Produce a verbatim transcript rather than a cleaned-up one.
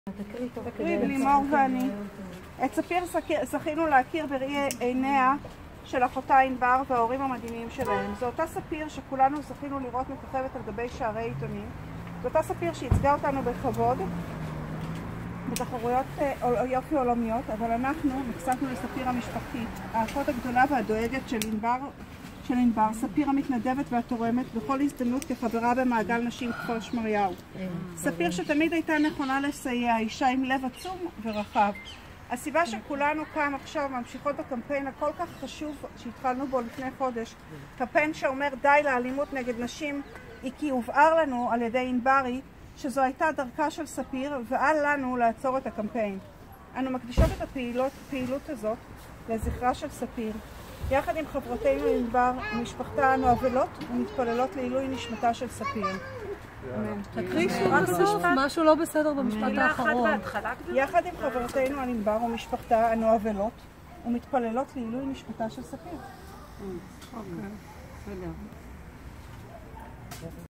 תקריא, לימור ואני. את ספיר זכינו להכיר בראי עיניה של אחותה ענבר וההורים המדהימים שלהם. זו אותה ספיר שכולנו זכינו לראות מככבת על גבי שערי עיתונים. זו אותה ספיר שייצגה אותנו בכבוד בתחרויות יופי עולמיות, אבל אנחנו נחשפנו לספיר המשפחתית, האחות הגדולה והדואגת של ענבר, של ענבר, ספיר המתנדבת והתורמת בכל הזדמנות כחברה במעגל נשים כפר שמריהו. ספיר שתמיד הייתה נכונה לסייע, אישה עם לב עצום ורחב. הסיבה שכולנו כאן עכשיו ממשיכות בקמפיין הכל כך חשוב שהתחלנו בו לפני חודש, קמפיין שאומר די לאלימות נגד נשים, היא כי הובהר לנו על ידי ענברי שזו הייתה דרכה של ספיר ואל לנו לעצור את הקמפיין. אנו מקדישות את הפעילות הזאת לזכרה של ספיר. יחד עם חברותינו ענבר ומשפחתה אנו אבלות ומתפללות לעילוי נשמתה של ספיר. תקריא שוב בסוף, משהו לא בסדר במשפט האחרון. יחד עם חברותינו ענבר ומשפחתה אנו אבלות ומתפללות לעילוי נשמתה של ספיר. אוקיי, בסדר.